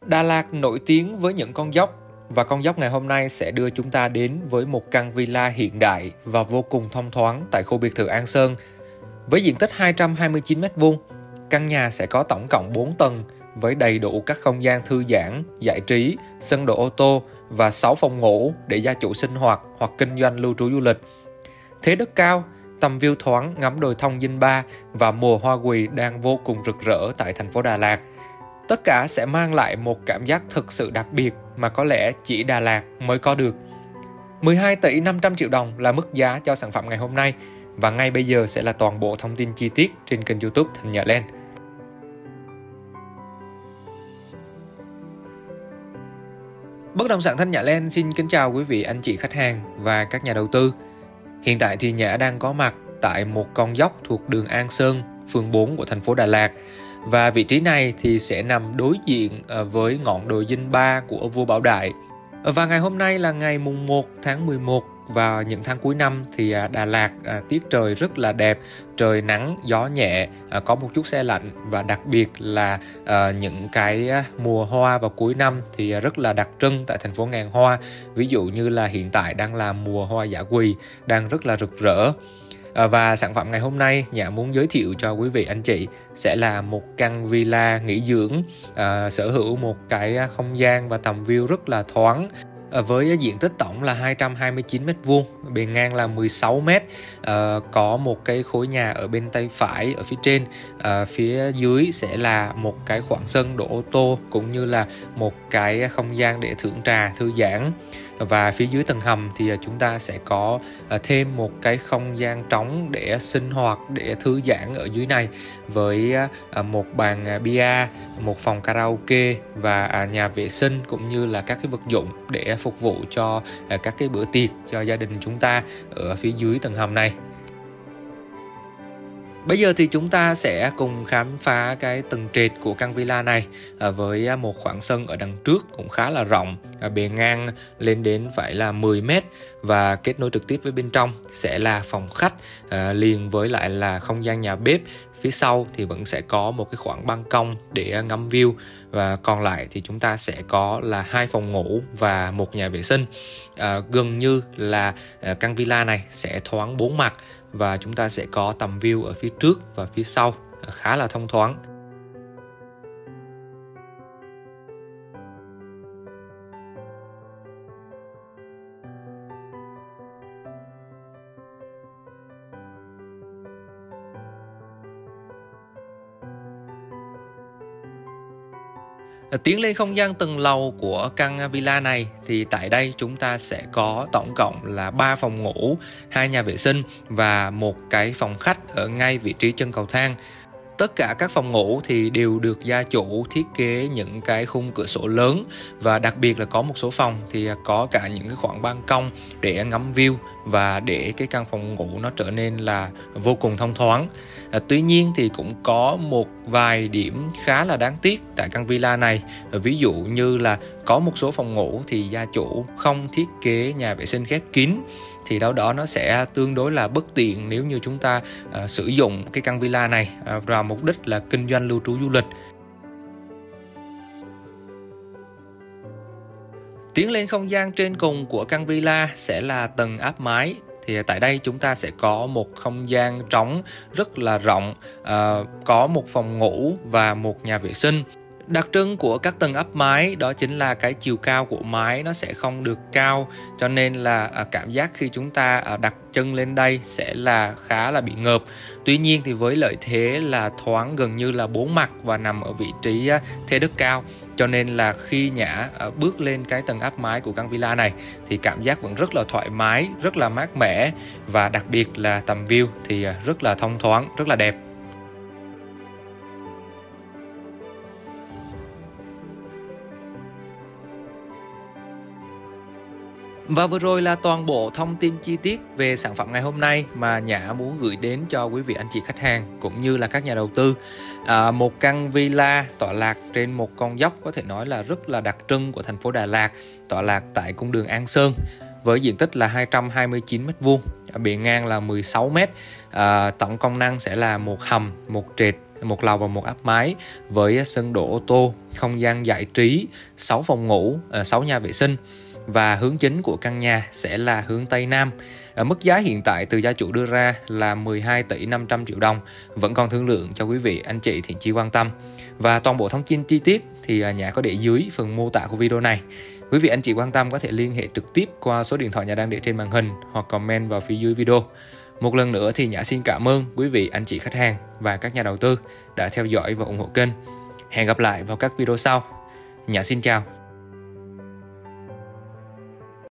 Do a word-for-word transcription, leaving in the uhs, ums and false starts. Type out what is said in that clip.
Đà Lạt nổi tiếng với những con dốc, và con dốc ngày hôm nay sẽ đưa chúng ta đến với một căn villa hiện đại và vô cùng thông thoáng tại khu biệt thự An Sơn. Với diện tích hai trăm hai mươi chín mét vuông, căn nhà sẽ có tổng cộng bốn tầng với đầy đủ các không gian thư giãn, giải trí, sân đỗ ô tô và sáu phòng ngủ để gia chủ sinh hoạt hoặc kinh doanh lưu trú du lịch. Thế đất cao, tầm view thoáng ngắm đồi thông Dinh Ba và mùa hoa quỳ đang vô cùng rực rỡ tại thành phố Đà Lạt. Tất cả sẽ mang lại một cảm giác thực sự đặc biệt mà có lẽ chỉ Đà Lạt mới có được. mười hai tỷ năm trăm triệu đồng là mức giá cho sản phẩm ngày hôm nay, và ngay bây giờ sẽ là toàn bộ thông tin chi tiết trên kênh YouTube Thành Nhà Land. Bất động sản Thành Nhà Land xin kính chào quý vị anh chị khách hàng và các nhà đầu tư. Hiện tại thì Nhã đang có mặt tại một con dốc thuộc đường An Sơn, phường bốn của thành phố Đà Lạt. Và vị trí này thì sẽ nằm đối diện với ngọn đồi Dinh Ba của vua Bảo Đại. Và ngày hôm nay là ngày mùng một tháng mười một, và những tháng cuối năm thì Đà Lạt tiết trời rất là đẹp, trời nắng, gió nhẹ, có một chút se lạnh, và đặc biệt là những cái mùa hoa vào cuối năm thì rất là đặc trưng tại thành phố ngàn hoa. Ví dụ như là hiện tại đang là mùa hoa dã quỳ, đang rất là rực rỡ. Và sản phẩm ngày hôm nay Nhã muốn giới thiệu cho quý vị anh chị sẽ là một căn villa nghỉ dưỡng, à, sở hữu một cái không gian và tầm view rất là thoáng. À, với diện tích tổng là hai trăm hai mươi chín mét vuông, bề ngang là mười sáu mét, à, có một cái khối nhà ở bên tay phải ở phía trên, à, phía dưới sẽ là một cái khoảng sân đỗ ô tô cũng như là một cái không gian để thưởng trà thư giãn. Và phía dưới tầng hầm thì chúng ta sẽ có thêm một cái không gian trống để sinh hoạt, để thư giãn ở dưới này, với một bàn bia, một phòng karaoke và nhà vệ sinh cũng như là các cái vật dụng để phục vụ cho các cái bữa tiệc cho gia đình chúng ta ở phía dưới tầng hầm này. Bây giờ thì chúng ta sẽ cùng khám phá cái tầng trệt của căn villa này, với một khoảng sân ở đằng trước cũng khá là rộng, bề ngang lên đến phải là mười mét, và kết nối trực tiếp với bên trong sẽ là phòng khách liền với lại là không gian nhà bếp. Phía sau thì vẫn sẽ có một cái khoảng ban công để ngắm view, và còn lại thì chúng ta sẽ có là hai phòng ngủ và một nhà vệ sinh. À, gần như là căn villa này sẽ thoáng bốn mặt, và chúng ta sẽ có tầm view ở phía trước và phía sau khá là thông thoáng. Tiến lên không gian tầng lầu của căn villa này thì tại đây chúng ta sẽ có tổng cộng là ba phòng ngủ, hai nhà vệ sinh và một cái phòng khách ở ngay vị trí chân cầu thang. Tất cả các phòng ngủ thì đều được gia chủ thiết kế những cái khung cửa sổ lớn, và đặc biệt là có một số phòng thì có cả những cái khoảng ban công để ngắm view và để cái căn phòng ngủ nó trở nên là vô cùng thông thoáng. À, tuy nhiên thì cũng có một vài điểm khá là đáng tiếc tại căn villa này. Ví dụ như là có một số phòng ngủ thì gia chủ không thiết kế nhà vệ sinh khép kín, thì đâu đó nó sẽ tương đối là bất tiện nếu như chúng ta uh, sử dụng cái căn villa này uh, vào mục đích là kinh doanh lưu trú du lịch. Tiến lên không gian trên cùng của căn villa sẽ là tầng áp mái. Thì tại đây chúng ta sẽ có một không gian trống rất là rộng, uh, có một phòng ngủ và một nhà vệ sinh. Đặc trưng của các tầng áp mái đó chính là cái chiều cao của mái nó sẽ không được cao, cho nên là à, cảm giác khi chúng ta à, đặt chân lên đây sẽ là khá là bị ngợp. Tuy nhiên thì với lợi thế là thoáng gần như là bốn mặt và nằm ở vị trí à, thế đất cao, cho nên là khi Nhã à, bước lên cái tầng áp mái của căn villa này thì cảm giác vẫn rất là thoải mái, rất là mát mẻ, và đặc biệt là tầm view thì à, rất là thông thoáng, rất là đẹp. Và vừa rồi là toàn bộ thông tin chi tiết về sản phẩm ngày hôm nay mà Nhã muốn gửi đến cho quý vị anh chị khách hàng cũng như là các nhà đầu tư. À, một căn villa tọa lạc trên một con dốc có thể nói là rất là đặc trưng của thành phố Đà Lạt, tọa lạc tại cung đường An Sơn với diện tích là hai trăm hai mươi chín mét vuông, bề ngang là mười sáu mét. À, tổng công năng sẽ là một hầm, một trệt một lầu và một áp mái với sân đỗ ô tô, không gian giải trí, sáu phòng ngủ, sáu nhà vệ sinh. Và hướng chính của căn nhà sẽ là hướng Tây Nam. Ở mức giá hiện tại từ gia chủ đưa ra là mười hai tỷ năm trăm triệu đồng, vẫn còn thương lượng cho quý vị anh chị thiện chí quan tâm. Và toàn bộ thông tin chi tiết thì nhà có để dưới phần mô tả của video này. Quý vị anh chị quan tâm có thể liên hệ trực tiếp qua số điện thoại nhà đang để trên màn hình hoặc comment vào phía dưới video. Một lần nữa thì Nhã xin cảm ơn quý vị anh chị khách hàng và các nhà đầu tư đã theo dõi và ủng hộ kênh. Hẹn gặp lại vào các video sau. Nhã xin chào.